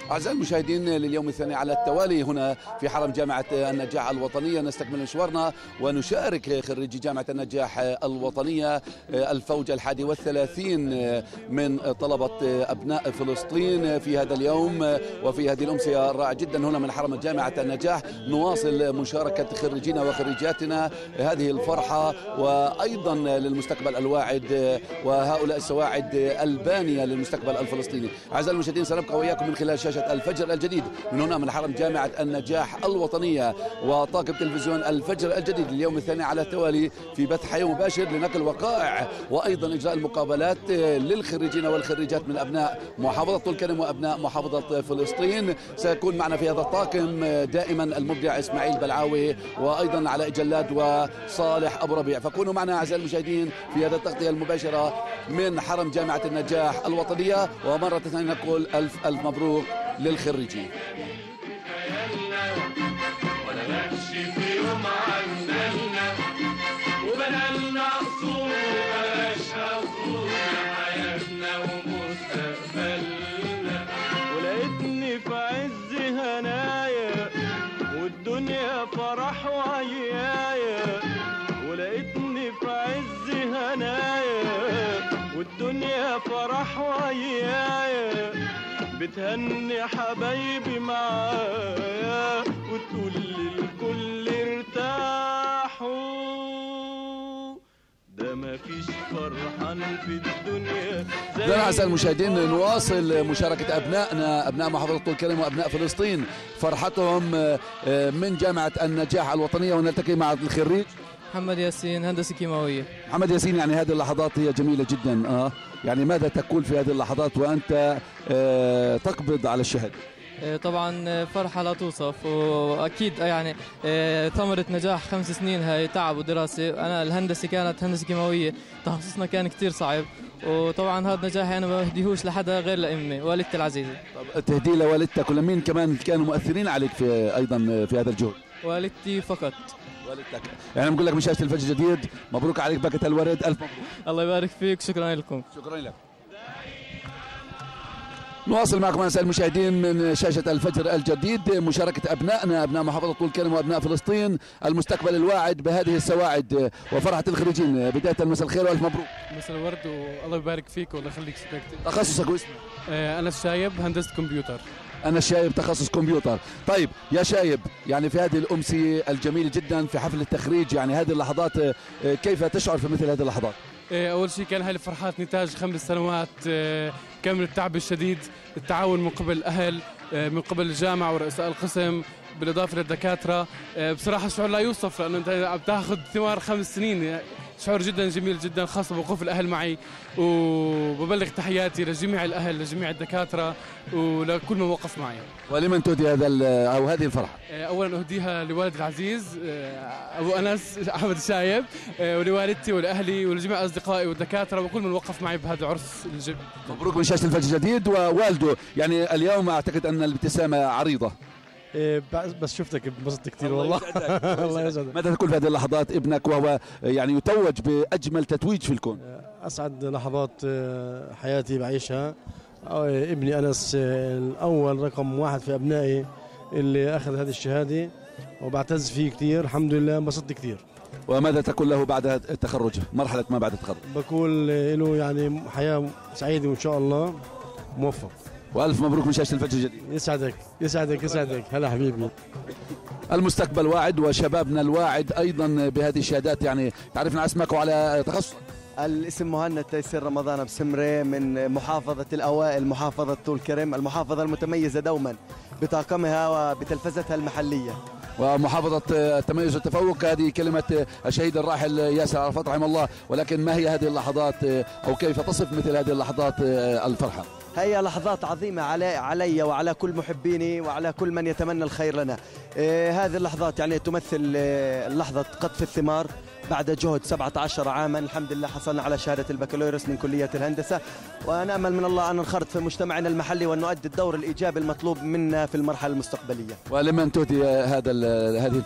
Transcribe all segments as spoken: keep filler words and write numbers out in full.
أعزائي المشاهدين، لليوم الثاني على التوالي هنا في حرم جامعة النجاح الوطنية نستكمل مشوارنا ونشارك خريجي جامعة النجاح الوطنية الفوج الحادي والثلاثين من طلبة أبناء فلسطين في هذا اليوم وفي هذه الأمسية الرائعة جدا هنا من حرم جامعة النجاح. نواصل مشاركة خريجينا وخريجاتنا هذه الفرحة، وأيضا للمستقبل الواعد وهؤلاء السواعد البانية للمستقبل الفلسطيني. أعزائي المشاهدين، سنبقى وإياكم من خلال شاشة الفجر الجديد من هنا من حرم جامعة النجاح الوطنية وطاقم تلفزيون الفجر الجديد اليوم الثاني على التوالي في بث حي مباشر لنقل وقائع وأيضا إجراء المقابلات للخريجين والخريجات من أبناء محافظة طول كرم وأبناء محافظة فلسطين. سيكون معنا في هذا الطاقم دائما المبدع إسماعيل بلعاوي وأيضا علاء جلاد وصالح أبو ربيع، فكونوا معنا أعزائي المشاهدين في هذه التغطية المباشرة من حرم جامعة النجاح الوطنية. ومرة ثانية نقول ألف ألف مبروك للخريجين. ولقيتني في عز هنايا والدنيا فرح ويايا، ولقيتني في عز هنايا والدنيا فرح ويايا، بتهني حبايبي معايا وتقول للكل ارتاحوا، ده مفيش فرحان في الدنيا. إذن أعزائي المشاهدين، نواصل مشاركة أبنائنا أبناء محافظة طول كرم وأبناء فلسطين فرحتهم من جامعة النجاح الوطنية، ونلتقي مع الخريج محمد ياسين هندسة كيماوية. محمد ياسين، يعني هذه اللحظات هي جميلة جدا، اه يعني ماذا تقول في هذه اللحظات وأنت آه تقبض على الشهادة؟ طبعا فرحة لا توصف، وأكيد يعني ثمرة نجاح خمس سنين هاي تعب ودراسة. أنا الهندسة كانت هندسة كيماوية، تخصصنا كان كتير صعب، وطبعا هذا نجاحي أنا ما بهديهوش لحدا غير لأمي والدتي العزيزة. طب تهديه لوالدتك ولمين كمان كانوا مؤثرين عليك في أيضا في هذا الجهد؟ والدتي فقط. والدتك، يعني بقول لك من شاشة الفجر الجديد مبروك عليك باكة الورد، ألف مبروك. الله يبارك فيك، شكرا لكم. شكرا لك. نواصل معكم أعزائي المشاهدين من شاشة الفجر الجديد مشاركة أبنائنا أبناء محافظة طول كرم وأبناء فلسطين، المستقبل الواعد بهذه السواعد وفرحة الخريجين. بداية مساء الخير والف مبروك. مساء الورد والله يبارك فيك والله يخليك. تخصصك واسمك؟ آه أنا الشايب هندسة كمبيوتر. أنا الشايب تخصص كمبيوتر. طيب يا شايب، يعني في هذه الأمسية الجميلة جدا في حفل التخريج، يعني هذه اللحظات كيف تشعر في مثل هذه اللحظات؟ أول شيء كان هاي الفرحات نتاج خمس سنوات كامل التعب الشديد، التعاون من قبل الأهل، من قبل الجامعة ورؤساء القسم، بالإضافة للدكاترة. بصراحة الشعور لا يوصف، لأنه أنت عم تاخذ ثمار خمس سنين، شعور جدا جميل جدا، خاصة بوقوف الأهل معي. وببلغ تحياتي لجميع الأهل لجميع الدكاترة ولكل من وقف معي. ولمن تهدي هذا أو هذه الفرحة؟ أولا أهديها لوالدي العزيز أبو أنس أحمد الشايب، ولوالدتي ولأهلي ولجميع أصدقائي والدكاترة وكل من وقف معي بهذا العرس الجميل. مبروك من شاشة الفجر الجديد. ووالده، يعني اليوم أعتقد أن الابتسامة عريضة. إيه بس شفتك انبسطت كثير والله. الله يسعدك. ماذا تقول في هذه اللحظات ابنك وهو يعني يتوج بأجمل تتويج في الكون؟ أسعد لحظات حياتي بعيشها. ابني أنس الأول رقم واحد في أبنائي اللي أخذ هذه الشهادة، وبعتز فيه كثير. الحمد لله انبسطت كثير. وماذا تقول له بعد التخرج، مرحلة ما بعد التخرج؟ بقول له يعني حياة سعيدة وإن شاء الله موفق. والف مبروك من شاشة الفجر الجديد. يسعدك يسعدك يسعدك. هلا حبيبي. المستقبل واعد وشبابنا الواعد ايضا بهذه الشهادات. يعني تعرفنا اسمك وعلى تخصصك؟ الاسم مهند تيسير رمضان بسمرة من محافظة الأوائل، محافظة طول كرم، المحافظة المتميزة دوما بطاقمها وبتلفزتها المحلية. ومحافظة التميز والتفوق، هذه كلمة الشهيد الراحل ياسر عرفات رحمه الله. ولكن ما هي هذه اللحظات أو كيف تصف مثل هذه اللحظات الفرحة؟ هي لحظات عظيمة علي علي وعلى كل محبيني وعلى كل من يتمنى الخير لنا. إيه هذه اللحظات يعني تمثل إيه لحظة قطف الثمار بعد جهد سبعة عشر عاما. الحمد لله حصلنا على شهادة البكالوريوس من كلية الهندسة، ونأمل من الله أن ننخرط في مجتمعنا المحلي وأن نؤدي الدور الإيجابي المطلوب منا في المرحلة المستقبلية. ولمن تهدي هذا هذه الفرحة؟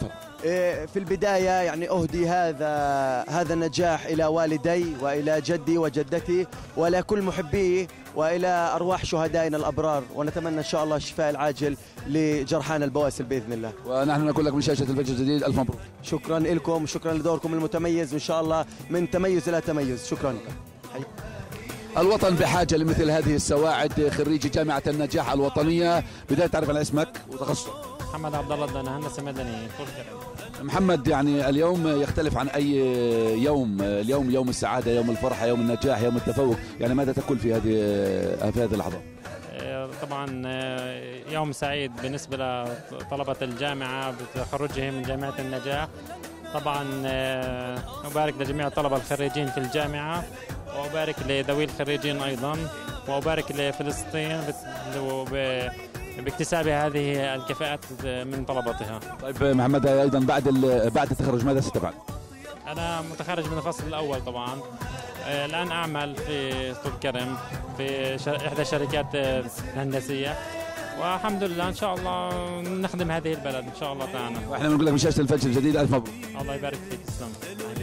في البداية يعني أهدي هذا هذا النجاح إلى والدي وإلى جدي وجدتي وإلى كل محبيه وإلى أرواح شهدائنا الأبرار، ونتمنى إن شاء الله الشفاء العاجل لجرحان البواسل بإذن الله. ونحن نقول لك من شاشة الفجر الجديد ألف مبروك. شكرا لكم وشكرا لدوركم المتميز، وإن شاء الله من تميز إلى تميز. شكرا. الوطن بحاجة لمثل هذه السواعد. خريج جامعة النجاح الوطنية، بداية تعرف عن اسمك وتخصصك. محمد عبد الله الدنا، هندسة مدني. محمد، يعني اليوم يختلف عن أي يوم، اليوم يوم السعادة، يوم الفرحة، يوم النجاح، يوم التفوق، يعني ماذا تقول في هذه في هذه اللحظة؟ طبعا يوم سعيد بالنسبة لطلبة الجامعة بتخرجهم من جامعة النجاح. طبعا أبارك لجميع الطلبة الخريجين في الجامعة، وأبارك لذوي الخريجين أيضا، وأبارك لفلسطين باكتساب هذه الكفاءات من طلبتها. طيب محمد، أيضا بعد بعد التخرج ماذا ستفعل؟ أنا متخرج من الفصل الأول طبعا، الآن أعمل في طول كرم في إحدى الشركات الهندسية، والحمد لله إن شاء الله نخدم هذه البلد إن شاء الله تعالى. وإحنا بنقول لك من شاشة الفجر الجديد ألف مبروك. الله يبارك فيك. تسلم.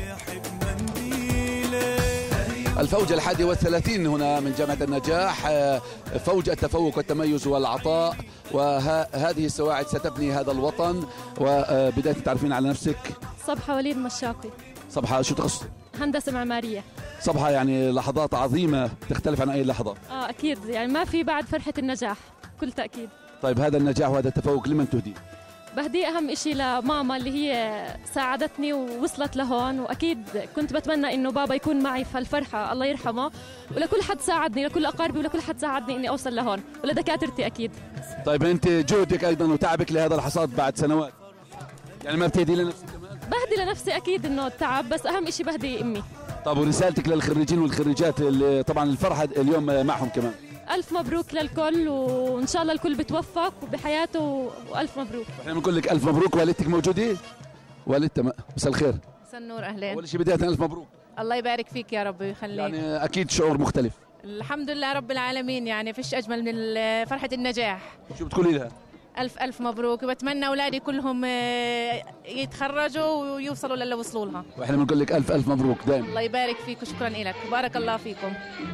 الفوج الحادي والثلاثين هنا من جامعة النجاح، فوج التفوق والتميز والعطاء، وهذه السواعد ستبني هذا الوطن. وبداية تعرفين على نفسك. صبحة وليد مشاقي. صبحة، شو تخصصك؟ هندسة معمارية. صبحة، يعني لحظات عظيمة تختلف عن أي لحظات. اه أكيد، يعني ما في بعد فرحة النجاح بكل تأكيد. طيب هذا النجاح وهذا التفوق لمن تهديه؟ بهدي أهم إشي لماما اللي هي ساعدتني ووصلت لهون، وأكيد كنت بتمنى إنه بابا يكون معي في هالفرحة الله يرحمه، ولكل حد ساعدني، لكل أقاربي ولكل حد ساعدني إني أوصل لهون، ولدكاترتي أكيد. طيب أنت جهدك أيضا وتعبك لهذا الحصاد بعد سنوات، يعني ما بتهدي لنفسك كمان؟ بهدي لنفسي أكيد إنه التعب، بس أهم إشي بهدي أمي. طب ورسالتك للخريجين والخريجات اللي طبعا الفرحة اليوم معهم كمان؟ ألف مبروك للكل، وإن شاء الله الكل بتوفق بحياته، وألف مبروك. احنا بنقول لك ألف مبروك. والدتك موجودة؟ والدتها مساء الخير. مساء النور، أهلين. أول شيء بداية ألف مبروك. الله يبارك فيك يا رب ويخليك. يعني أكيد شعور مختلف. الحمد لله رب العالمين، يعني فيش أجمل من فرحة النجاح. شو بتقولي لها؟ ألف ألف مبروك، وبتمنى أولادي كلهم يتخرجوا ويوصلوا للي وصلوا لها. وإحنا بنقول لك ألف ألف مبروك دائما. الله يبارك فيك وشكرا لك، بارك الله فيكم.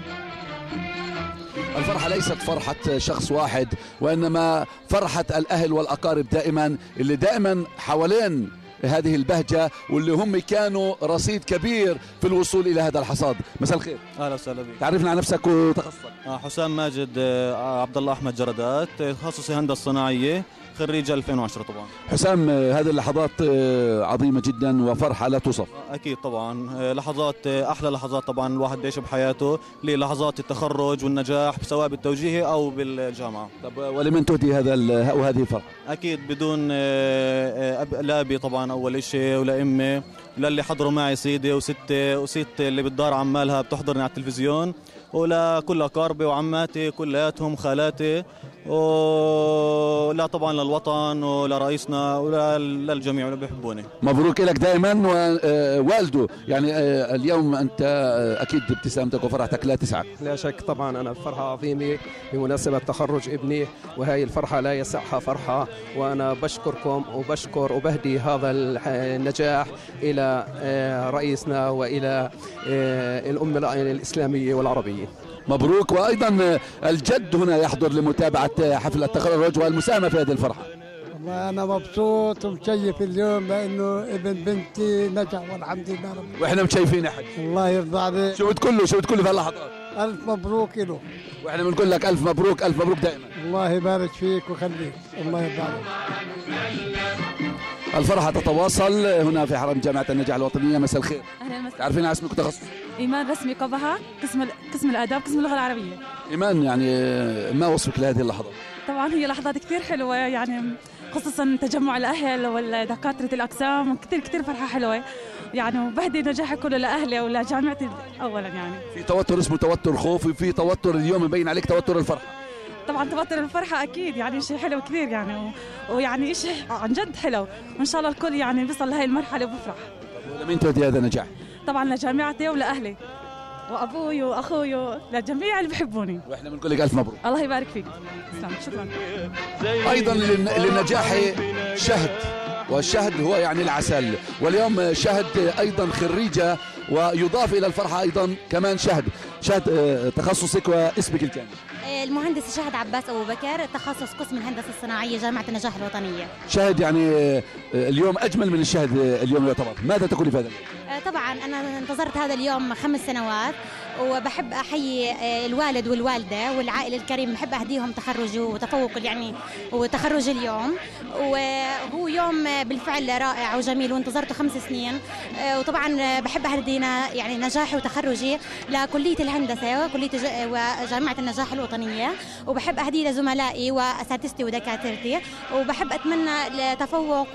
الفرحة ليست فرحة شخص واحد، وإنما فرحة الأهل والأقارب دائما، اللي دائما حوالين هذه البهجة، واللي هم كانوا رصيد كبير في الوصول إلى هذا الحصاد. مساء الخير. أهلا وسهلا بك. تعرفنا عن نفسك وتخصصك. آه حسام ماجد، آه عبد الله أحمد جردات، تخصصي هندسة صناعية، خريج ألفين وعشرة طبعا. حسام، هذه اللحظات عظيمة جدا وفرحة لا توصف. أكيد طبعا، لحظات أحلى لحظات طبعا الواحد بيعيش بحياته، للحظات التخرج والنجاح سواء بالتوجيهي أو بالجامعة. طب ولمن تهدي هذا وهذه الفرحة؟ أكيد بدون لأبي طبعا أول شيء، ولأمي، وللي حضروا معي سيدي وستي وستي اللي بالدار عمالها بتحضرني على التلفزيون، ولكل أقاربي وعماتي كلياتهم خالاتي، ولا طبعا للوطن ولرئيسنا وللجميع اللي بيحبوني. مبروك لك دائما. ووالده، يعني اليوم أنت أكيد ابتسامتك وفرحتك لا تسعك. لا شك طبعا، أنا فرحة عظيمة بمناسبة تخرج ابني، وهي الفرحة لا يسعها فرحة، وأنا بشكركم وبشكر وبهدي هذا النجاح إلى رئيسنا وإلى الأمة الإسلامية والعربية. مبروك. وأيضا الجد هنا يحضر لمتابعة حفل التخرج والمساهمة في هذه الفرحة. والله أنا مبسوط ومشيف اليوم لأنه ابن بنتي نجح والحمد لله رب. وإحنا مشيفين يا حاج. الله يرضى عليك. شو بتقول له؟ شو بتقول له في هاللحظات؟ ألف مبروك له. وإحنا بنقول لك ألف مبروك، ألف مبروك دائما. الله يبارك فيك ويخليك، الله يرضى عليك. الفرحة تتواصل هنا في حرم جامعة النجاح الوطنية. مساء الخير. أهلا وسهلا. تعرفين اسمك وتخصص؟ إيمان رسمي قبها، قسم قسم الآداب، قسم اللغة العربية. إيمان، يعني ما وصفك لهذه اللحظة؟ طبعا هي لحظات كثير حلوة، يعني خصوصا تجمع الأهل والدكاترة الأقسام، كثير كثير فرحة حلوة يعني، وبهدي نجاحي كله لأهلي ولجامعتي أولا. يعني في توتر اسمه توتر خوف، وفي توتر اليوم مبين عليك توتر الفرحة. طبعا توتر الفرحة أكيد، يعني شيء حلو كثير يعني، ويعني شيء عن جد حلو، وإن شاء الله الكل يعني بيصل لهي المرحلة وبفرح. ولمين تهدي هذا النجاح؟ طبعا لجامعتي ولأهلي وأبوي وأخوي، لجميع اللي بحبوني. وإحنا بنقول لك ألف مبروك. الله يبارك فيك. شكرا. أيضا للنجاح شهد والشهد هو يعني العسل، واليوم شهد أيضا خريجة ويضاف إلى الفرحة أيضا كمان شهد. شهد تخصصك واسمك الكامل؟ المهندس شهد عباس أبو بكر، تخصص قسم الهندسة الصناعية جامعة النجاح الوطنية. شهد يعني اليوم أجمل من الشهد اليوم يعتبر، ماذا تقولي في هذا اليوم؟ طبعا أنا انتظرت هذا اليوم خمس سنوات، وبحب أحيي الوالد والوالدة والعائلة الكريم، بحب أهديهم تخرج وتفوق يعني وتخرج اليوم، وهو يوم بالفعل رائع وجميل وانتظرته خمس سنين. وطبعا بحب أهدينا يعني نجاحي وتخرجي لكلية الهندسة وكلية وجامعة النجاح الوطنية، وبحب أهدي لزملائي وأساتذتي ودكاترتي، وبحب أتمنى التفوق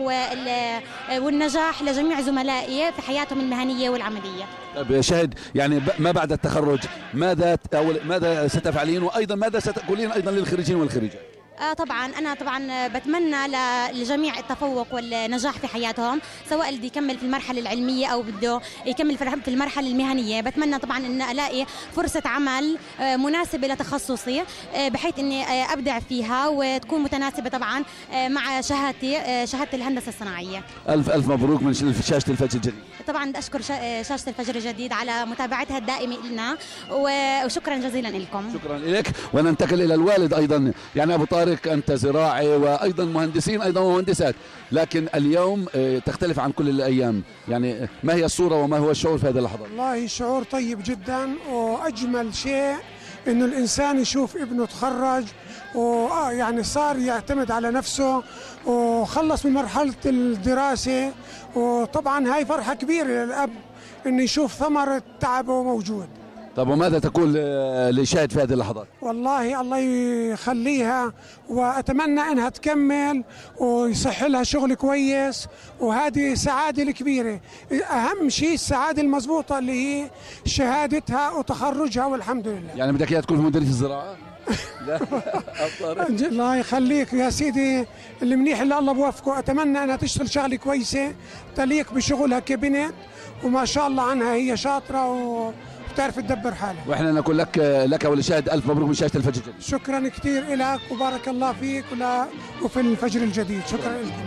والنجاح لجميع زملائي في حياتهم المهنية والعملية. طيب شهد، يعني ما بعد التخرج ماذا أو ماذا ستفعلين، وأيضا ماذا ستقولين أيضا للخريجين والخريجات؟ آه طبعا أنا طبعا بتمنى للجميع التفوق والنجاح في حياتهم، سواء اللي يكمل في المرحلة العلمية أو بده يكمل في المرحلة المهنية. بتمنى طبعا أن ألاقي فرصة عمل آه مناسبة لتخصصي، آه بحيث أني آه أبدع فيها وتكون متناسبة طبعا آه مع شهادتي آه شهادة الهندسة الصناعية. ألف ألف مبروك من شاشة الفجر الجديد. طبعا بدي أشكر شاشة الفجر الجديد على متابعتها الدائمة لنا، وشكرا جزيلا لكم. شكرا لك. وننتقل إلى الوالد أيضا، يعني أبو طارق أنت زراعي وأيضا مهندسين أيضا ومهندسات، لكن اليوم تختلف عن كل الأيام، يعني ما هي الصورة وما هو الشعور في هذه اللحظة؟ والله شعور طيب جدا، وأجمل شيء إنه الإنسان يشوف ابنه تخرج ويعني صار يعتمد على نفسه وخلص من مرحلة الدراسة، وطبعا هاي فرحة كبيرة للأب إنه يشوف ثمرة تعبه موجود. طب وماذا تقول لشاهد في هذه اللحظات؟ والله الله يخليها، وأتمنى أنها تكمل ويصح لها شغل كويس، وهذه السعادة الكبيرة. أهم شيء السعادة المضبوطة اللي هي شهادتها وتخرجها والحمد لله. يعني بدك إياها تكون في مديرية الزراعة؟ لا الله يخليك يا سيدي، المنيح اللي الله بوفقه. أتمنى أنها تشتغل شغلة كويسة تليق بشغلها كبنت، وما شاء الله عنها هي شاطرة و بتعرف تدبر حالها. واحنا نقول لك لك ولشاهد الف مبروك من شاشه الفجر الجديد. شكرا كثير لك وبارك الله فيك ولا وفي الفجر الجديد. شكرا لكم.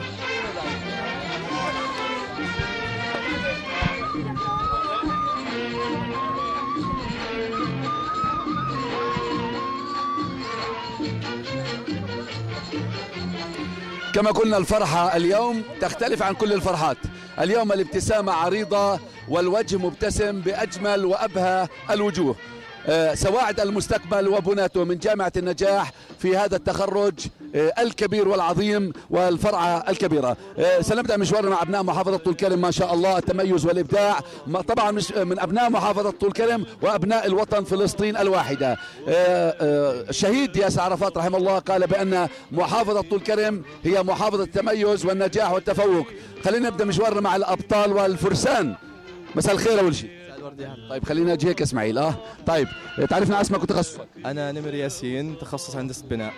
كما قلنا الفرحة اليوم تختلف عن كل الفرحات. اليوم الابتسامة عريضة والوجه مبتسم بأجمل وأبهى الوجوه. أه سواعد المستقبل وبناته من جامعة النجاح في هذا التخرج أه الكبير والعظيم والفرعة الكبيرة. أه سنبدأ مشوارنا مع أبناء محافظة طول كرم، ما شاء الله التميز والإبداع طبعا مش من أبناء محافظة طول كرم وأبناء الوطن فلسطين الواحدة. أه أه الشهيد ياسر عرفات رحمه الله قال بأن محافظة طول كرم هي محافظة التميز والنجاح والتفوق. خلينا نبدأ مشوارنا مع الأبطال والفرسان. مساء الخير أول شيء. طيب خلينا اجي هيك اسماعيل. اه طيب تعرفنا اسمك وتخصصك؟ انا نمر ياسين، تخصص هندسه بناء.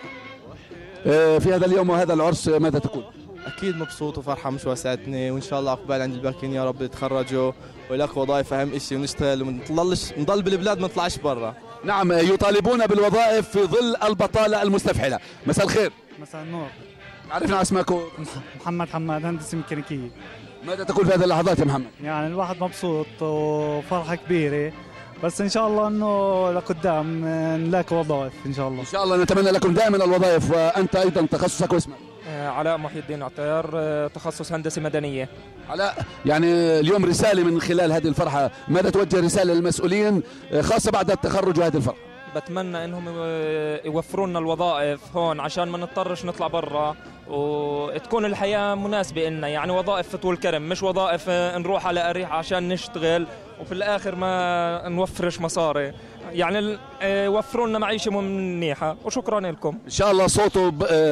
آه في هذا اليوم وهذا العرس ماذا تقول؟ اكيد مبسوط وفرحه مش واسعتني، وان شاء الله عقبال عند الباقيين يا رب يتخرجوا ويلاقوا وظائف اهم شيء، ونشتغل ونضلش نضل بالبلاد ما نطلعش برا. نعم يطالبون بالوظائف في ظل البطاله المستفحله. مساء الخير. مساء النور. عرفنا اسمك؟ محمد حماد، هندسه ميكانيكيه. ماذا تقول في هذه اللحظات يا محمد؟ يعني الواحد مبسوط وفرحة كبيرة، بس إن شاء الله إنه لقدام نلاقي وظائف إن شاء الله. إن شاء الله نتمنى لكم دائما الوظائف. وأنت أيضا تخصصك واسمك؟ علاء محي الدين عطير، تخصص هندسة مدنية. علاء، يعني اليوم رسالة من خلال هذه الفرحة، ماذا توجه رسالة للمسؤولين خاصة بعد التخرج وهذه الفرحة؟ بتمنى انهم يوفروا لنا الوظائف هون عشان ما نضطرش نطلع برا، وتكون الحياه مناسبه لنا، يعني وظائف في طول كرم، مش وظائف نروح على اريح عشان نشتغل وفي الاخر ما نوفرش مصاري. يعني وفروا لنا معيشه منيحه، وشكرا لكم. ان شاء الله صوته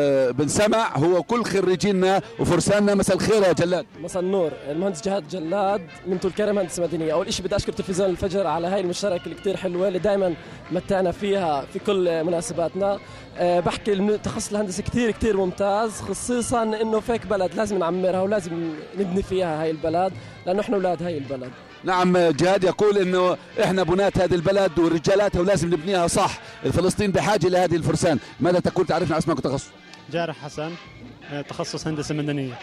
بنسمع هو كل خريجينا وفرساننا. مساء الخير يا جلاد. مساء النور. المهندس جهاد جلاد من طول كرم هندسه مدنيه. اول شيء بدي اشكر تلفزيون الفجر على هاي المشاركه اللي كثير حلوه اللي دائما متعنا فيها في كل مناسباتنا. أه بحكي تخصص الهندسه كثير كثير ممتاز، خصيصا انه فيك بلد لازم نعمرها ولازم نبني فيها هاي البلد، لانه احنا اولاد هاي البلد. نعم جهاد يقول انه احنا بنات هذه البلد ورجالاتها ولازم نبنيها صح. فلسطين بحاجه لهذه الفرسان. ماذا تقول؟ تعرفنا اسمك وتخصص؟ جارح حسن، تخصص هندسه مدنيه.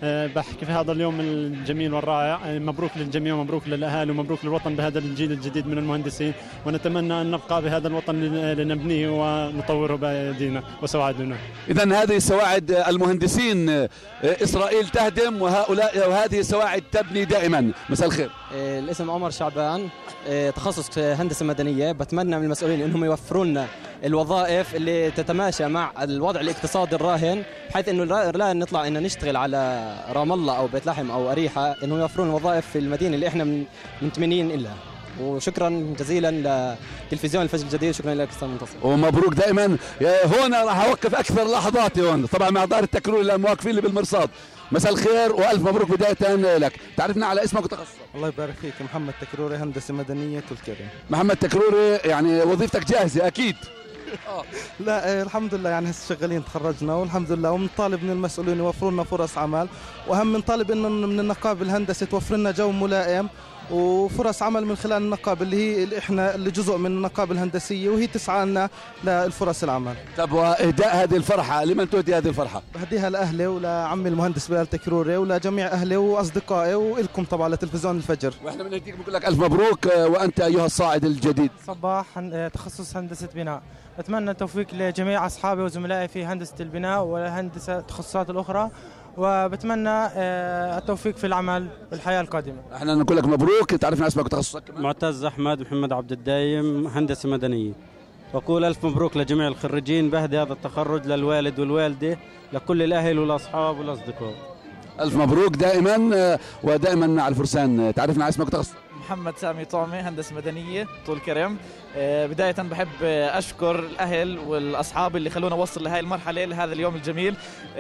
بحكي في هذا اليوم الجميل والرائع. مبروك للجميع ومبروك للأهالي ومبروك للوطن بهذا الجيل الجديد من المهندسين، ونتمنى أن نبقى بهذا الوطن لنبنيه ونطوره بأيدينا وسواعدنا. إذن هذه سواعد المهندسين، إسرائيل تهدم وهؤلاء وهذه السواعد تبني دائما. مساء الخير. الاسم عمر شعبان، تخصص هندسة مدنية. بتمنى من المسؤولين أنهم يوفروا لنا الوظائف اللي تتماشى مع الوضع الاقتصادي الراهن، بحيث انه لا نطلع ان نشتغل على رام الله او بيت لحم او اريحه، انه يوفرون وظائف في المدينه اللي احنا منتمين لها. وشكرا جزيلا لتلفزيون الفجر الجديد، شكرا لك استاذ منتصر. ومبروك دائما. هون راح اوقف اكثر لحظاتي هون طبعا مع دار التكرور للمواقفين اللي بالمرصاد. مساء الخير والف مبروك بدايه لك. تعرفنا على اسمك وتخصصك. الله يبارك فيك. محمد تكروري، هندسه مدنيه الكرم. محمد تكروري، يعني وظيفتك جاهزه اكيد؟ اه لا الحمد لله، يعني هسه شغالين تخرجنا والحمد لله، وبنطالب من المسؤولين يوفروا لنا فرص عمل، واهم بنطالب انه من النقابه الهندسه توفر لنا جو ملائم وفرص عمل من خلال النقابه اللي هي اللي احنا اللي جزء من النقابه الهندسيه وهي تسعى لنا للفرص العمل. طب واهداء هذه الفرحه لمن تهدي هذه الفرحه؟ بهديها لاهلي ولعمي المهندس بلال تكروري ولجميع اهلي واصدقائي والكم طبعا لتلفزيون الفجر. واحنا بنهديك بنقول لك الف مبروك. وانت ايها الصاعد الجديد. صباح، تخصص هندسه بناء. اتمنى التوفيق لجميع اصحابي وزملائي في هندسه البناء وهندسه التخصصات الاخرى، وبتمنى التوفيق في العمل والحياه القادمه. احنا نقول لك مبروك. تعرفنا اسمك وتخصصك كمان؟ معتز احمد محمد عبد الدايم، هندسه مدنيه. واقول الف مبروك لجميع الخريجين، بهدي هذا التخرج للوالد والوالده، لكل الاهل والاصحاب والاصدقاء. الف مبروك دائما ودائما مع الفرسان. تعرفنا على اسمك وتخصصك؟ محمد سامي طعمي، هندسة مدنية طول كرم. بداية بحب أشكر الأهل والأصحاب اللي خلونا نوصل لهذه المرحلة لهذا اليوم الجميل،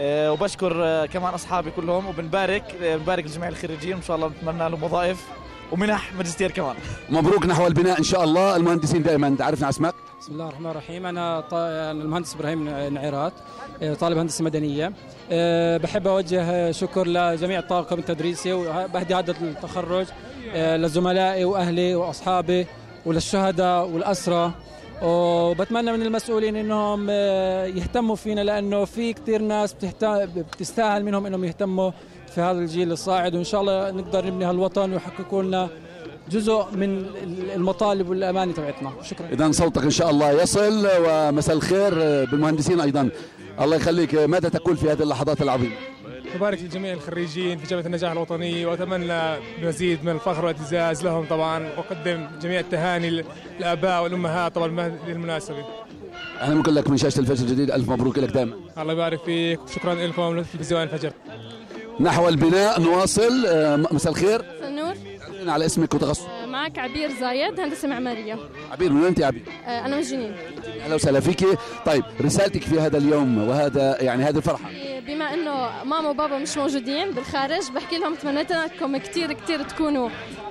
وبشكر كمان أصحابي كلهم، وبنبارك بنبارك لجميع الخريجين، وإن شاء الله بنتمنى لهم وظائف ومنح ماجستير كمان. مبروك نحو البناء إن شاء الله. المهندسين دائما. تعرفنا اسمك؟ بسم الله الرحمن الرحيم. أنا ط... المهندس إبراهيم نعيرات، طالب هندسة مدنية. بحب أوجه شكر لجميع الطاقم التدريسي، وبهدي هذا التخرج لزملائي وأهلي وأصحابي وللشهداء والأسرى، وبتمنى من المسؤولين إنهم يهتموا فينا، لأنه في كتير ناس بتستاهل منهم إنهم يهتموا في هذا الجيل الصاعد، وإن شاء الله نقدر نبني هالوطن ويحققوا لنا جزء من المطالب والأماني تبعتنا. شكرا. إذا صوتك إن شاء الله يصل. ومساء الخير بالمهندسين أيضا. الله يخليك، ماذا تقول في هذه اللحظات العظيمة؟ أبارك لجميع الخريجين في جامعة النجاح الوطنية، وأتمنى مزيد من الفخر والاعتزاز لهم طبعا، وأقدم جميع التهاني للآباء والأمهات طبعا للمناسبة. أنا بقول لك من شاشة الفجر الجديد ألف مبروك لك دائما. الله يبارك فيك، وشكرا لكم لتلفزيون الفجر. نحو البناء نواصل. مساء الخير. مساء النور. على اسمك وتخصصك. معك عبير زايد، هندسة معمارية. عبير، من وين أنت يا عبير؟ أنا من جنين. أهلا وسهلا فيكي. طيب رسالتك في هذا اليوم وهذا يعني هذه الفرحة؟ بما انه ماما وبابا مش موجودين بالخارج، بحكي لهم تمنيت انكم كثير كثير تكونوا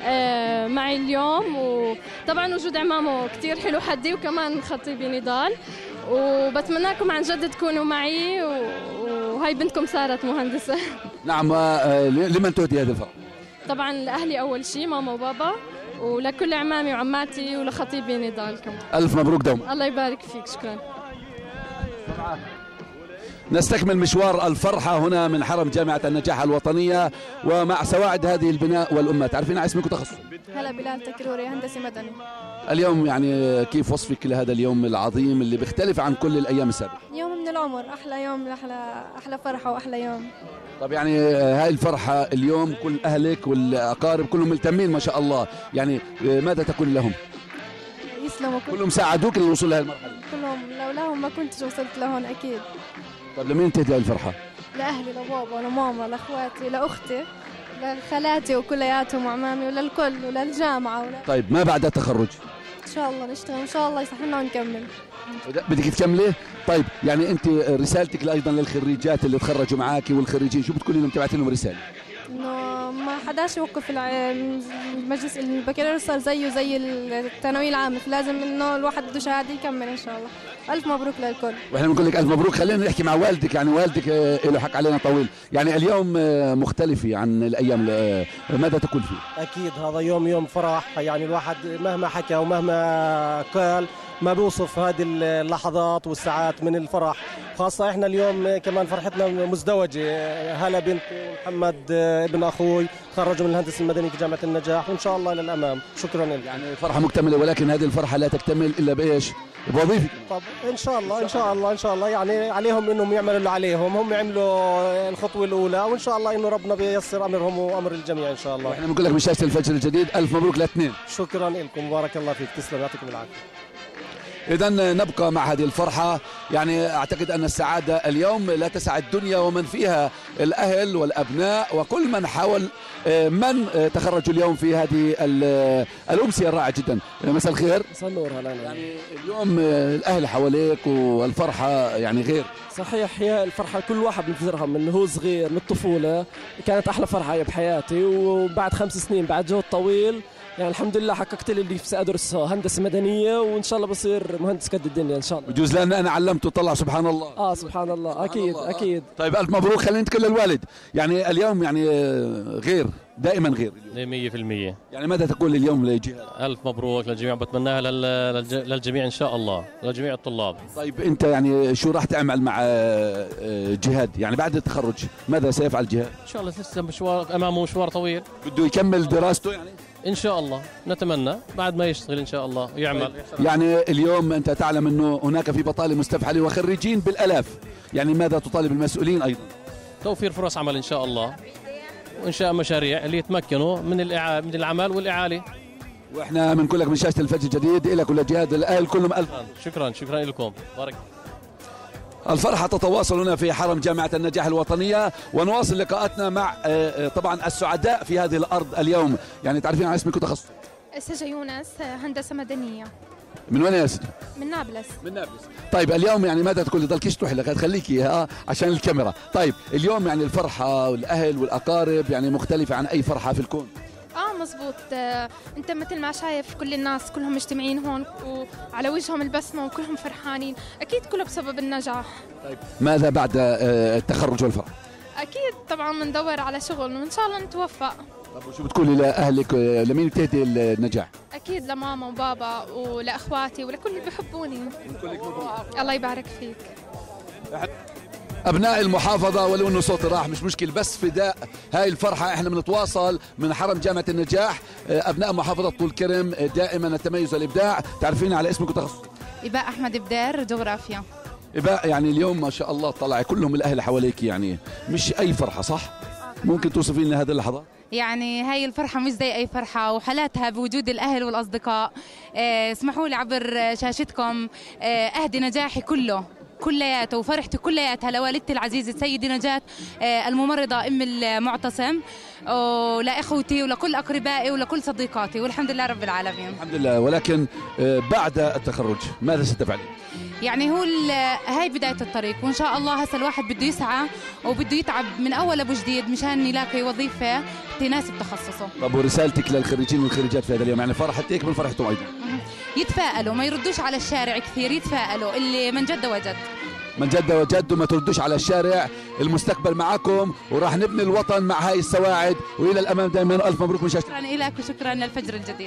معي اليوم، وطبعا وجود عمامه كثير حلو حدي، وكمان خطيبي نضال، وبتمناكم عن جد تكونوا معي، وهي بنتكم صارت مهندسة. نعم. لمن تهدي هذه الفرحة؟ طبعا لأهلي أول شيء، ماما وبابا، ولكل عمامي وعماتي، ولخطيبي نضال كمان. ألف مبروك دوما. الله يبارك فيك. شكرا. نستكمل مشوار الفرحة هنا من حرم جامعة النجاح الوطنية، ومع سواعد هذه البناء والأمة. تعرفين اسمك وتخصصك؟ هلا بلال تكروري، هندسة مدني. اليوم يعني كيف وصفك لهذا اليوم العظيم اللي بيختلف عن كل الأيام السابقة؟ يوم من العمر، أحلى يوم، أحلى أحلى فرحة وأحلى يوم. طب يعني هاي الفرحة اليوم كل أهلك والأقارب كلهم ملتمين ما شاء الله، يعني ماذا تقول لهم؟ يسلموا. كلهم ساعدوك للوصول لهذه المرحلة؟ كلهم، لولاهم ما كنتش وصلت لهون أكيد. طب لمين تهدي الفرحة؟ لأهلي، لبابا ولماما، لأخواتي، لأختي، لخالاتي وكلياتهم وعمامي، وللكل، وللجامعة ولا... طيب ما بعد التخرج؟ إن شاء الله نشتغل، إن شاء الله يصح لنا ونكمل. بدك تكملي؟ طيب يعني أنت رسالتك أيضا للخريجات اللي تخرجوا معاكي والخريجين، شو بتقولي لهم؟ تبعتي لهم رسالة؟ انه ما حداش يوقف المجلس البكالوريوس صار زيه زي الثانويه العامه، فلازم انه الواحد بده شهاده يكمل ان شاء الله. الف مبروك للكل. واحنا بنقول لك الف مبروك. خلينا نحكي مع والدك، يعني والدك له حق علينا طويل، يعني اليوم مختلفة عن الايام، ماذا تقول فيه؟ اكيد هذا يوم يوم فرح، يعني الواحد مهما حكى ومهما قال ما بيوصف هذه اللحظات والساعات من الفرح، خاصة احنا اليوم كمان فرحتنا مزدوجة، هلا بنتي ومحمد ابن اخوي تخرجوا من الهندسة المدنية في جامعة النجاح، وان شاء الله للامام. شكرا لك. يعني فرحة مكتملة، ولكن هذه الفرحة لا تكتمل الا بايش؟ بوظيفة. طب ان شاء الله ان شاء الله ان شاء الله يعني عليهم انهم يعملوا اللي عليهم، هم عملوا الخطوة الاولى، وان شاء الله انه ربنا بييسر امرهم وامر الجميع ان شاء الله. واحنا بنقول لك من شاشة الفجر الجديد الف مبروك لاثنين. شكرا لكم، بارك الله فيك، تسلم، يعطيكم العافية. إذا نبقى مع هذه الفرحة، يعني أعتقد أن السعادة اليوم لا تسع الدنيا ومن فيها، الأهل والأبناء وكل من حاول من تخرجوا اليوم في هذه الأمسية الرائعة جدا. مساء الخير. مساء النور. هلا. يعني اليوم الأهل حواليك والفرحة يعني غير. صحيح، هي الفرحة كل واحد بينتظرها من هو صغير، من الطفولة كانت أحلى فرحة بحياتي، وبعد خمس سنين بعد جهد طويل يعني الحمد لله حققت لي اللي نفسي ادرسه، هندسه مدنيه، وان شاء الله بصير مهندس قد الدنيا ان شاء الله. بجوز لان انا علمته طلع سبحان الله. اه سبحان الله. سبحان اكيد الله. اكيد. طيب الف مبروك. خلينا نتكلم الوالد، يعني اليوم يعني غير، دائما غير مية في المية. يعني ماذا تقول اليوم لجهاد؟ الف مبروك للجميع، بتمناها للجميع ان شاء الله، لجميع الطلاب. طيب انت يعني شو راح تعمل مع جهاد يعني بعد التخرج؟ ماذا سيفعل جهاد؟ ان شاء الله لسه مشوار امامه، مشوار طويل، بده يكمل دراسته يعني ان شاء الله، نتمنى بعد ما يشتغل ان شاء الله ويعمل. يعني اليوم انت تعلم انه هناك في بطاله مستفحله وخريجين بالالاف، يعني ماذا تطالب المسؤولين ايضا؟ توفير فرص عمل ان شاء الله، وانشاء مشاريع اللي يتمكنوا من الإعا... من العمل والاعاله. واحنا بنقول لك من شاشه الفجر الجديد لك ولجهاد الاهل كلهم الف شكرا. شكرا لكم، بارك. الفرحة تتواصل هنا في حرم جامعة النجاح الوطنية، ونواصل لقاءاتنا مع طبعا السعداء في هذه الأرض اليوم. يعني تعرفين عن اسمك وتخصصك؟ سجى يونس، هندسة مدنية. من وين يا سجى؟ من نابلس. من نابلس. طيب اليوم يعني ماذا تقول؟ ضلكيش تروحي لك، خليكي ها عشان الكاميرا. طيب اليوم يعني الفرحة والأهل والأقارب يعني مختلفة عن أي فرحة في الكون. اه مزبوط. آه، انت مثل ما شايف كل الناس كلهم مجتمعين هون وعلى وجههم البسمه وكلهم فرحانين، اكيد كله بسبب النجاح. طيب ماذا بعد آه التخرج والفرح؟ اكيد طبعا بندور على شغل وان شاء الله نتوفق. طب وشو بتقولي لاهلك، آه لمين بتهدي النجاح؟ اكيد لماما وبابا ولاخواتي ولكل اللي بيحبوني. الله يبارك فيك. أبناء المحافظة، ولو أنه صوتي راح مش مشكل، بس فداء هاي الفرحة احنا بنتواصل من حرم جامعة النجاح. أبناء محافظة طول كرم دائما التميز والإبداع. تعرفين على اسمك وتخصصك؟ إباء أحمد بدير، جغرافيا. إباء، يعني اليوم ما شاء الله طلع كلهم الأهل حواليك، يعني مش أي فرحة صح؟ ممكن توصفين لنا هذه اللحظات؟ يعني هاي الفرحة مش زي أي فرحة، وحالاتها بوجود الأهل والأصدقاء. اه اسمحوا لي عبر شاشتكم اه أهدي نجاحي كله كلياته وفرحتي كلياتها لوالدتي العزيزة سيدي نجاة الممرضة أم المعتصم، ولأخوتي ولكل أقربائي ولكل صديقاتي، والحمد لله رب العالمين. الحمد لله. ولكن بعد التخرج ماذا ستفعلين؟ يعني هو هاي بداية الطريق، وإن شاء الله هسه الواحد بده يسعى وبده يتعب من أول أبو جديد مشان يلاقي وظيفة تناسب تخصصه. طب ورسالتك للخريجين والخريجات في هذا اليوم، يعني فرحتك من فرحتهم أيضا؟ يتفائلوا، ما يردوش على الشارع كثير، يتفائلوا، اللي من جد وجد. من جد وجد، وما تردوش على الشارع. المستقبل معكم وراح نبني الوطن مع هاي السواعد، والى الامام دائما. الف مبروك من شاشة. شكرا لك وشكرا للفجر الجديد.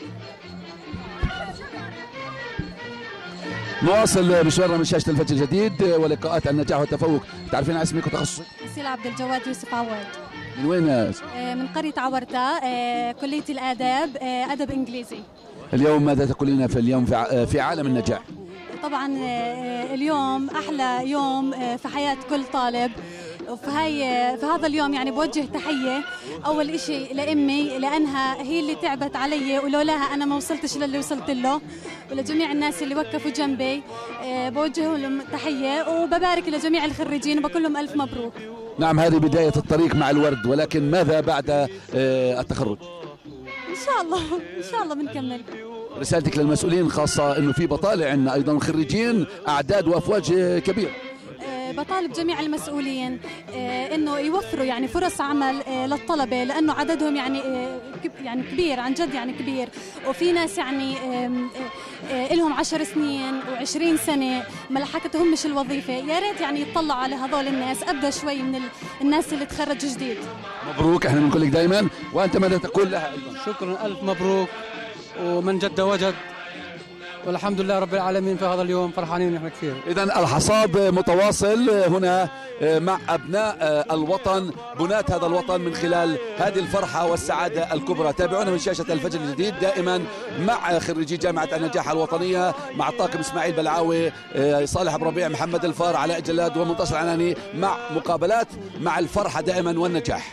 نواصل مشوارنا من شاشة الفجر الجديد ولقاءات النجاح والتفوق. تعرفين اسمك وتخصصك؟ سيلا عبد الجواد يوسف عواد. من وين يا من قرية عورتا، كلية الآداب، أدب إنجليزي. اليوم ماذا تقولين في اليوم في عالم النجاح؟ طبعا اليوم أحلى يوم في حياة كل طالب، وفي هاي في هذا اليوم يعني بوجه تحية أول إشي لأمي، لأنها هي اللي تعبت علي ولولاها أنا ما وصلتش للي وصلت له، ولجميع الناس اللي وقفوا جنبي بوجه لهم تحية، وببارك لجميع الخريجين وبقول لهم ألف مبروك. نعم، هذه بداية الطريق مع الورد، ولكن ماذا بعد التخرج؟ إن شاء الله إن شاء الله بنكمل. رسالتك للمسؤولين، خاصة إنه في بطالة عندنا أيضا خريجين أعداد وأفواج كبيرة. بطالب جميع المسؤولين انه يوفروا يعني فرص عمل للطلبه، لانه عددهم يعني يعني كبير عن جد، يعني كبير، وفي ناس يعني لهم عشر سنين وعشرين سنه ما لحقتهم مش الوظيفه. يا ريت يعني يطلعوا على هذول الناس، ابدا شوي من الناس اللي تخرج جديد. مبروك، احنا بنقول لك دائما، وانت ماذا تقول لها ايضا؟ شكرا الف مبروك، ومن جد وجد، والحمد لله رب العالمين في هذا اليوم فرحانين نحن كثير. إذا الحصاد متواصل هنا مع أبناء الوطن، بناة هذا الوطن، من خلال هذه الفرحة والسعادة الكبرى. تابعونا من شاشة الفجر الجديد دائما مع خريجي جامعة النجاح الوطنية، مع الطاقم إسماعيل بلعاوي، صالح أبو ربيع، محمد الفار، علاء جلاد ومنتصر عناني، مع مقابلات مع الفرحة دائما والنجاح.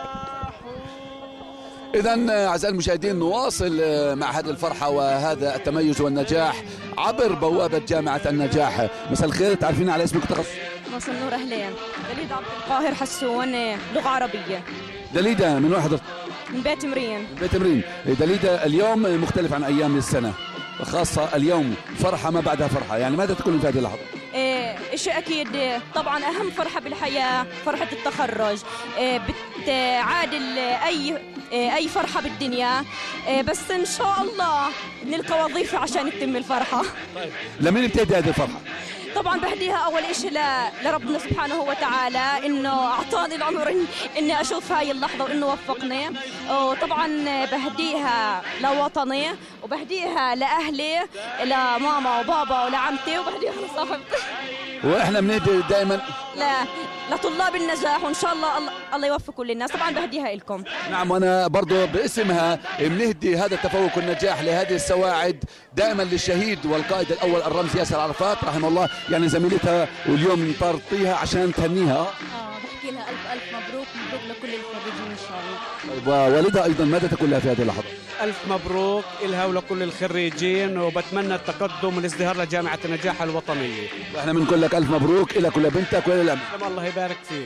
إذن أعزائي المشاهدين نواصل مع هذه الفرحة وهذا التميز والنجاح عبر بوابة جامعة النجاح. مساء الخير، تعرفين على اسمك وتخصص؟ مساء النور، أهلين. دليدة عبد القاهر حسون، لغة عربية. دليدة من وين حضرتك؟ من بيت مرين. من بيت مرين. دليدة اليوم مختلف عن أيام السنة، خاصة اليوم فرحة ما بعدها فرحة، يعني ماذا تقولين في هذه اللحظة؟ إيه شيء أكيد، طبعا أهم فرحة بالحياة فرحة التخرج، إيه بتعادل أي إيه أي فرحة بالدنيا، إيه بس إن شاء الله نلقى وظيفة عشان تتم الفرحة. طيب لمين بتهدي هذه الفرحة؟ طبعا بهديها اول شيء لربنا سبحانه وتعالى، انه اعطاني العمر اني اشوف هاي اللحظه وانه وفقني، وطبعا بهديها لوطني، وبهديها لاهلي، لماما وبابا ولعمتي، وبهديها لصاحبتي. واحنا بنهدي دائما لا لطلاب النجاح، وان شاء الله الله يوفق كل الناس. طبعا بهديها لكم. نعم، وانا برضو باسمها بنهدي هذا التفوق والنجاح لهذه السواعد دائما للشهيد والقائد الاول الرمز ياسر عرفات رحمه الله، يعني زميلتها واليوم طارطيها عشان تهنيها. اه بحكي لها الف الف مبروك، مبروك لكل الخريجين ان شاء الله. طيب ووالدها ايضا ماذا تقول لها في هذه اللحظه؟ الف مبروك لها ولكل الخريجين، وبتمنى التقدم والازدهار لجامعه النجاح الوطنيه. احنا بنقول لك الف مبروك لك ولبنتك وللأم. الله يبارك فيك.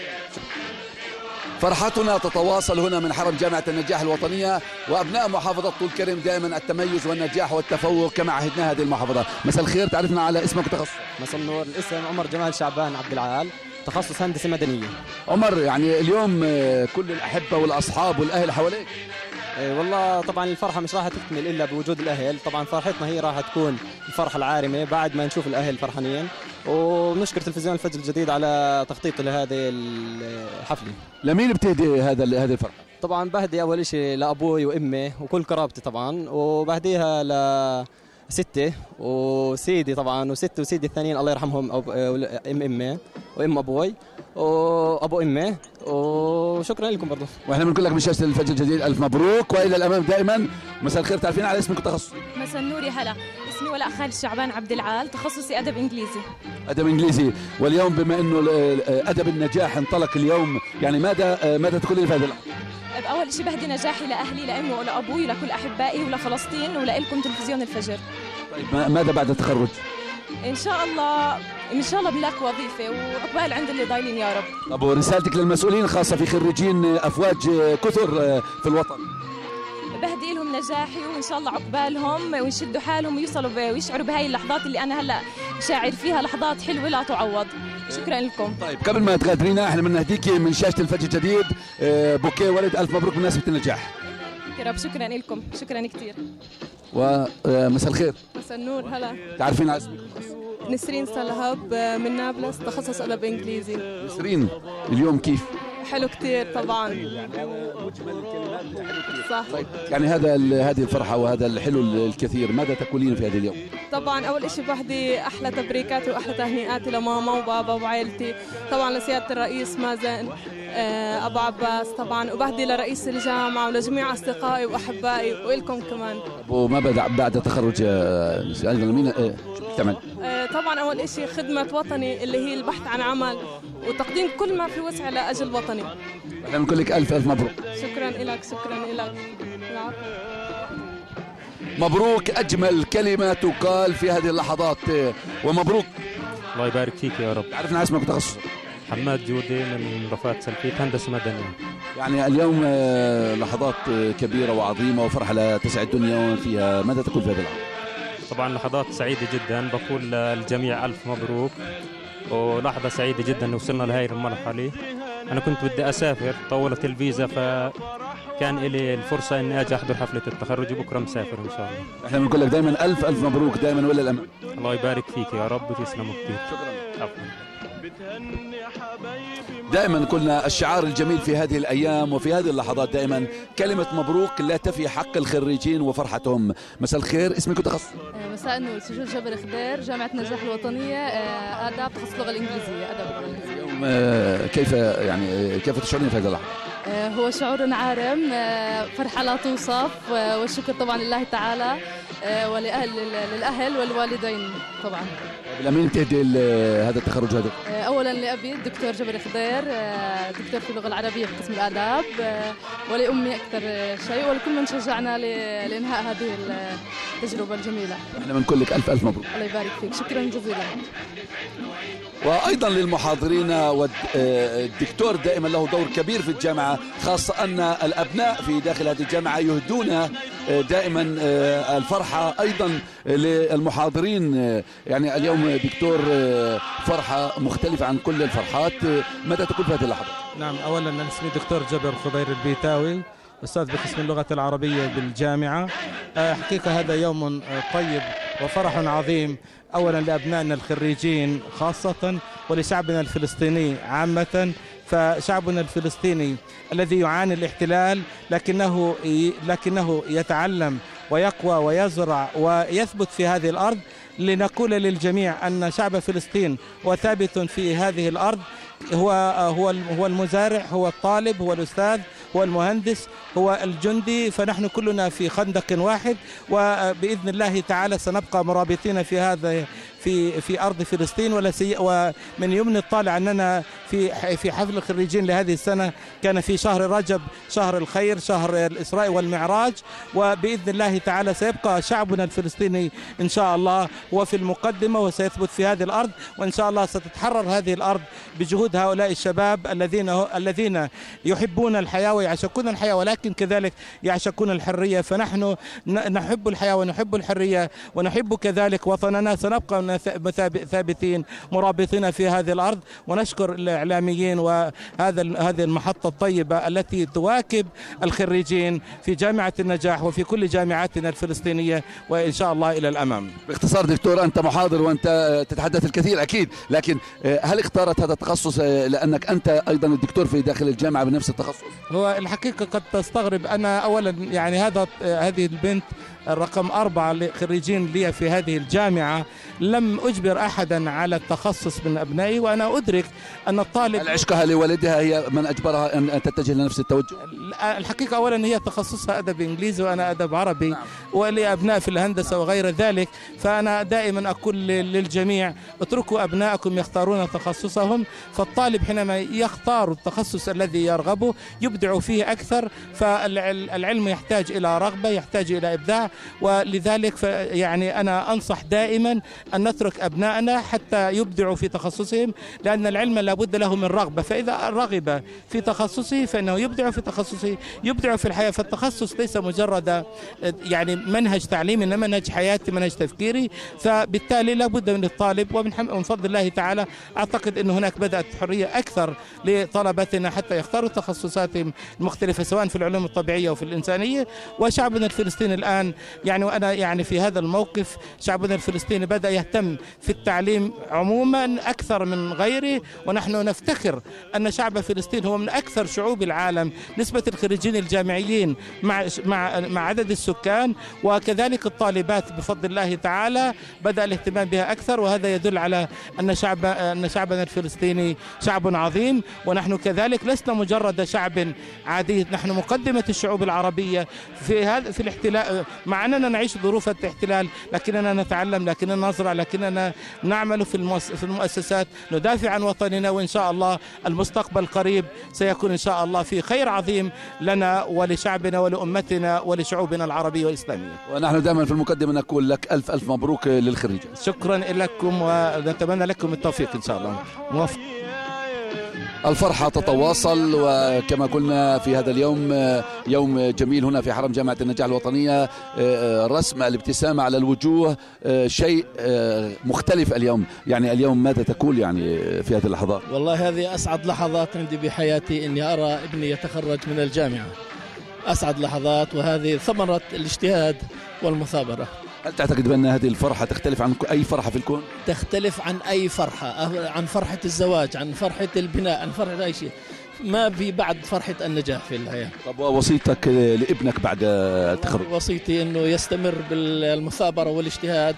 فرحتنا تتواصل هنا من حرم جامعة النجاح الوطنية، وأبناء محافظة طول كرم دائما التميز والنجاح والتفوق كما عهدنا هذه المحافظة. مساء الخير، تعرفنا على اسمك وتخصص؟ مساء النور، الاسم عمر جمال شعبان عبد العال، تخصص هندسة مدنية. عمر، يعني اليوم كل الأحبة والأصحاب والأهل حواليك. إيه والله طبعا الفرحة مش راح تكمل إلا بوجود الأهل، طبعا فرحتنا هي راح تكون الفرحة العارمة بعد ما نشوف الأهل فرحانين، ونشكر تلفزيون الفجر الجديد على تخطيطه لهذه الحفلة. لمين بتهدي هذا هذه الفرحة؟ طبعا بهدي أول شيء لأبوي وأمي وكل قرابتي طبعا، وبهديها ل ستة وسيدي طبعا، وستة وسيدي الثانيين الله يرحمهم، ام امي وام ابوي وابو امي، وشكرا لكم برضه. واحنا بنقول لك من شاشه الفجر الجديد الف مبروك والى الامام دائما. مساء الخير، تعرفين على اسمك وتخصص؟ مساء النور، هلا، اسمي ولاء خالد شعبان عبد العال، تخصصي ادب انجليزي. ادب انجليزي، واليوم بما انه ادب النجاح انطلق اليوم، يعني ماذا ماذا تقولين في هذا الامر؟ اول شيء بهدي نجاحي لاهلي، لامي ولابوي ولكل احبائي ولفلسطين ولكم تلفزيون الفجر. طيب ماذا بعد التخرج؟ ان شاء الله ان شاء الله بنلاقي وظيفه، وعقبال عند اللي ضايلين يا رب. طب ورسالتك للمسؤولين خاصه في خريجين افواج كثر في الوطن؟ بهدي لهم نجاحي، وان شاء الله عقبالهم ويشدوا حالهم ويوصلوا ويشعروا بهاي اللحظات اللي انا هلا شاعر فيها، لحظات حلوه لا تعوض. شكرا لكم. طيب قبل ما تغادرينا احنا بنهديكي من شاشه الفجر الجديد بوكيه ولد الف مبروك بمناسبه النجاح. رب شكرا لكم، شكرا كثير. ومساء الخير. مساء النور، هلا. تعرفين على اسمك؟ نسرين سلهب من نابلس، تخصص ادب انجليزي. نسرين، اليوم كيف؟ حلو كثير طبعا. مجمل الكلمات حلو كثير. صح. طيب يعني هذا هذه الفرحه وهذا الحلو الكثير، ماذا تقولين في هذا اليوم؟ طبعا اول شيء بهدي احلى تبريكاتي واحلى تهنئاتي لماما وبابا وعائلتي، طبعا لسياده الرئيس مازن ابو عباس طبعا، وبهدي لرئيس الجامعه ولجميع اصدقائي واحبائي والكم كمان. وما بعد بعد التخرج مين شو بتعمل؟ طبعا اول شيء خدمه وطني اللي هي البحث عن عمل وتقديم كل ما في وسع لاجل وطني. احنا بنقول لك الف الف مبروك. شكرا لك، شكرا لك. مبروك، اجمل كلمه تقال في هذه اللحظات، ومبروك. الله يبارك فيك يا رب. عرفنا اسمك وتخصصك؟ حماد جودي من رفات سلفيت، هندسه مدنيه. يعني اليوم لحظات كبيره وعظيمه وفرحه لا تسع الدنيا فيها، ماذا تقول في هذا الامر؟ طبعا لحظات سعيده جدا، بقول للجميع الف مبروك، ولحظة سعيدة جدا إن وصلنا لهي المرحلة. أنا كنت بدي أسافر، طولت الفيزا، فكان لي الفرصة إني أجي أحضر حفلة التخرج، وبكرة مسافر إن شاء الله. إحنا بنقول لك دائما ألف ألف مبروك دائما ولا الأمل. الله يبارك فيك يا رب وتسلموا كثير. شكرا. دائما قلنا الشعار الجميل في هذه الأيام وفي هذه اللحظات دائما كلمة مبروك لا تفي حق الخريجين وفرحتهم. مساء الخير، اسمك وتخصص؟ مساء النور، سجود جابر خضير، جامعة النجاح الوطنية، آداب، تخصص اللغة الإنجليزية، آداب اللغة الإنجليزية. كيف يعني كيف تشعرين في هذه اللحظة؟ هو شعور عارم، فرحة لا توصف، والشكر طبعا لله تعالى ولأهل للأهل والوالدين طبعا. لمين تهدي هذا التخرج هذا؟ أولا لأبي الدكتور جابر خضير، دكتور في اللغة العربية في قسم الآداب، ولأمي أكثر شيء، ولكل من شجعنا لإنهاء هذه التجربة الجميلة. احنا بنقول لك ألف ألف مبروك. الله يبارك فيك، شكرا جزيلا. وأيضا للمحاضرين، والدكتور دائما له دور كبير في الجامعة، خاصة أن الأبناء في داخل هذه الجامعة يهدون دائما الفرحة أيضا للمحاضرين. يعني اليوم دكتور فرحة مختلفة عن كل الفرحات، ماذا تقول في هذه اللحظة؟ نعم، أولا أنا اسمي دكتور جابر خضير البيتاوي، أستاذ بقسم اللغة العربية بالجامعة. حقيقة هذا يوم طيب وفرح عظيم، أولا لأبنائنا الخريجين خاصة، ولشعبنا الفلسطيني عامة. فشعبنا الفلسطيني الذي يعاني الاحتلال لكنه لكنه يتعلم ويقوى ويزرع ويثبت في هذه الأرض، لنقول للجميع أن شعب فلسطين وثابت في هذه الأرض، هو هو هو المزارع، هو الطالب، هو الأستاذ، هو المهندس، هو الجندي، فنحن كلنا في خندق واحد، وبإذن الله تعالى سنبقى مرابطين في هذا في في أرض فلسطين. ولا سي ومن يمن الطالع أننا في في حفل الخريجين لهذه السنة كان في شهر رجب، شهر الخير، شهر الإسراء والمعراج، وبإذن الله تعالى سيبقى شعبنا الفلسطيني إن شاء الله هو في المقدمة وسيثبت في هذه الأرض، وإن شاء الله ستتحرر هذه الأرض بجهود هؤلاء الشباب الذين الذين يحبون الحياة ويعشقون الحياة، ولكن كذلك يعشقون الحرية. فنحن نحب الحياة ونحب الحرية ونحب كذلك وطننا، سنبقى ثابتين مرابطين في هذه الأرض. ونشكر الإعلاميين وهذا هذه المحطة الطيبة التي تواكب الخريجين في جامعة النجاح وفي كل جامعاتنا الفلسطينية، وإن شاء الله إلى الأمام. باختصار دكتور، أنت محاضر وأنت تتحدث الكثير أكيد، لكن هل اختارت هذا التخصص لأنك أنت أيضا الدكتور في داخل الجامعة بنفس التخصص؟ هو الحقيقة قد تستغرب، أنا أولا يعني هذا هذه البنت الرقم أربعة خريجين لي في هذه الجامعة، لم أجبر أحدا على التخصص من أبنائي، وأنا أدرك أن الطالب هل عشقها لوالدها هي من أجبرها أن تتجه لنفس التوجه؟ الحقيقة أولا هي تخصصها أدب إنجليزي وأنا أدب عربي. نعم. ولي أبناء في الهندسة وغير ذلك، فأنا دائما أقول للجميع اتركوا أبنائكم يختارون تخصصهم، فالطالب حينما يختار التخصص الذي يرغبه يبدع فيه أكثر، فالعلم يحتاج إلى رغبة، يحتاج إلى إبداع، ولذلك يعني أنا أنصح دائما أن نترك أبنائنا حتى يبدعوا في تخصصهم، لأن العلم لابد له من رغبة، فإذا رغب في تخصصه فإنه يبدع في تخصصه، يبدع في الحياة. فالتخصص ليس مجرد يعني منهج تعليمي، إنما منهج حياتي، منهج تفكيري، فبالتالي لابد من الطالب. ومن فضل الله تعالى أعتقد أن هناك بدأت حرية أكثر لطلبتنا حتى يختاروا تخصصاتهم المختلفة سواء في العلوم الطبيعية وفي الإنسانية. وشعبنا الفلسطيني الآن يعني وأنا يعني في هذا الموقف، شعبنا الفلسطيني بدأ يهتم في التعليم عموما أكثر من غيره، ونحن نفتخر أن شعب فلسطين هو من أكثر شعوب العالم نسبة الخريجين الجامعيين مع مع مع عدد السكان، وكذلك الطالبات بفضل الله تعالى بدأ الاهتمام بها أكثر، وهذا يدل على أن شعب أن شعبنا الفلسطيني شعب عظيم، ونحن كذلك لسنا مجرد شعب عادي، نحن مقدمة الشعوب العربية في هذا في الاحتلال، مع أننا نعيش ظروف الاحتلال لكننا نتعلم، لكننا نزرع، لكننا نعمل في في المؤسسات، ندافع عن وطننا، وإن شاء الله المستقبل قريب سيكون إن شاء الله في خير عظيم لنا ولشعبنا ولأمتنا ولشعوبنا العربية والإسلامية. ونحن دائما في المقدمة نقول لك ألف ألف مبروك للخريجين. شكرا لكم ونتمنى لكم التوفيق إن شاء الله. موفق. الفرحة تتواصل، وكما قلنا في هذا اليوم يوم جميل هنا في حرم جامعة النجاح الوطنية، رسم الابتسامة على الوجوه شيء مختلف اليوم. يعني اليوم ماذا تقول يعني في هذه اللحظات؟ والله هذه أسعد لحظات عندي بحياتي إني أرى ابني يتخرج من الجامعة، أسعد لحظات، وهذه ثمرة الاجتهاد والمثابرة. هل تعتقد بأن هذه الفرحة تختلف عن أي فرحة في الكون؟ تختلف عن أي فرحة، عن فرحة الزواج، عن فرحة البناء، عن فرحة أي شيء. ما في بعد فرحة النجاح في الحياة. طب ووصيتك لابنك بعد التخرج؟ وصيتي أنه يستمر بالمثابرة والاجتهاد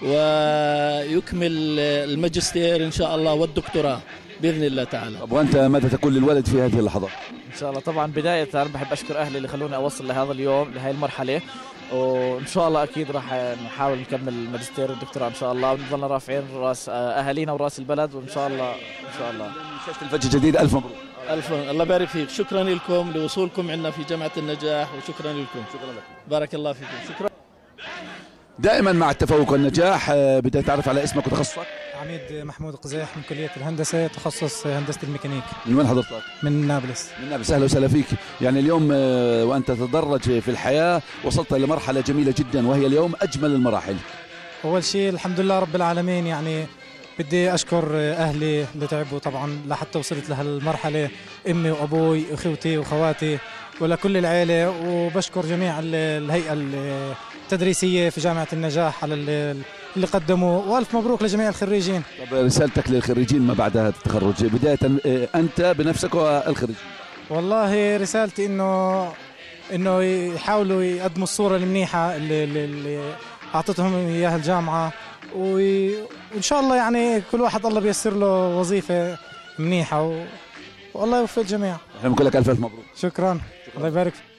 ويكمل الماجستير إن شاء الله والدكتوراه بإذن الله تعالى. طب وأنت ماذا تقول للولد في هذه اللحظات؟ إن شاء الله طبعا بداية بحب أشكر أهلي اللي خلوني أوصل لهذا اليوم لهي المرحلة، وإن شاء الله أكيد راح نحاول نكمل الماجستير والدكتوراه إن شاء الله، ونظلنا رافعين راس أهالينا وراس البلد، وإن شاء الله إن شاء الله. شاشة الفجر الجديد ألف مبروك. ألف الله يبارك فيك، شكرا لكم لوصولكم عندنا في جامعة النجاح، وشكرا لكم. شكرا لكم. بارك الله فيكم. شكرا. دائما مع التفوق والنجاح، بدي أتعرف على اسمك وتخصصك. عميد محمود قزيح من كلية الهندسة، تخصص هندسة الميكانيك. من وين حضرتك؟ من نابلس. من نابلس، أهلا وسهلا فيك. يعني اليوم وأنت تتدرج في الحياة وصلت لمرحلة جميلة جدا، وهي اليوم أجمل المراحل. أول شيء الحمد لله رب العالمين، يعني بدي أشكر أهلي اللي تعبوا طبعا لحتى وصلت لهالمرحلة، أمي وأبوي أخوتي وخواتي ولكل العائلة، وبشكر جميع الهيئة التدريسية في جامعة النجاح على اللي قدموا، وألف مبروك لجميع الخريجين. طب رسالتك للخريجين ما بعد هذا التخرج، بداية أنت بنفسك والخريج؟ والله رسالتي إنه إنه يحاولوا يقدموا الصورة المنيحة اللي, اللي أعطتهم إياها الجامعة، وإن شاء الله يعني كل واحد الله بيسر له وظيفة منيحة، و... والله يوفق الجميع. احنا بنقول لك ألف ألف مبروك. شكرا, شكرا. الله يبارك فيك.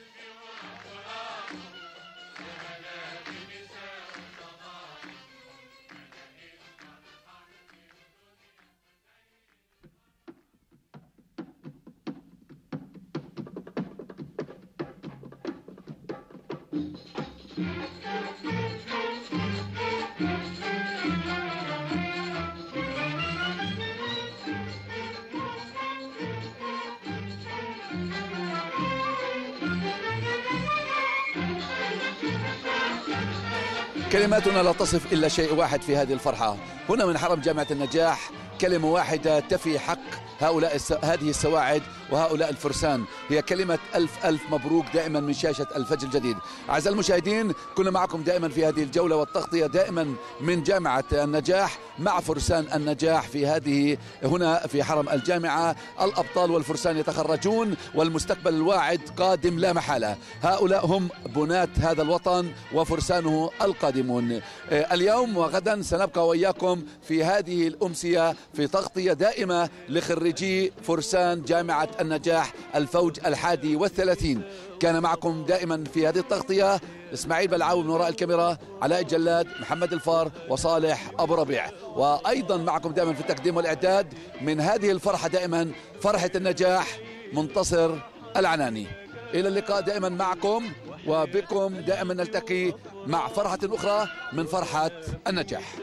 كلماتنا لا تصف إلا شيء واحد في هذه الفرحة. هنا من حرم جامعة النجاح كلمة واحدة تفي حق هؤلاء الس... هذه السواعد وهؤلاء الفرسان، هي كلمة ألف ألف مبروك دائما من شاشة الفجر الجديد. أعزائي المشاهدين، كنا معكم دائما في هذه الجولة والتغطية دائما من جامعة النجاح مع فرسان النجاح في هذه هنا في حرم الجامعة. الأبطال والفرسان يتخرجون والمستقبل الواعد قادم لا محالة. هؤلاء هم بناة هذا الوطن وفرسانه القادمون. اليوم وغدا سنبقى وإياكم في هذه الأمسية في تغطية دائمة لخريجي فرسان جامعة النجاح الفوج الحادي والثلاثين. كان معكم دائما في هذه التغطية إسماعيل بلعاوي من وراء الكاميرا، علاء الجلاد، محمد الفار، وصالح أبو ربيع، وأيضا معكم دائما في التقديم والإعداد من هذه الفرحة دائما فرحة النجاح منتصر العناني. إلى اللقاء دائما معكم وبكم، دائما نلتقي مع فرحة أخرى من فرحة النجاح.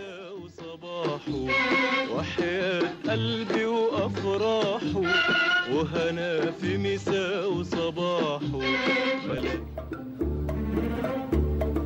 وحياة قلبي وأفراحه وهنا في مساء وصباحه.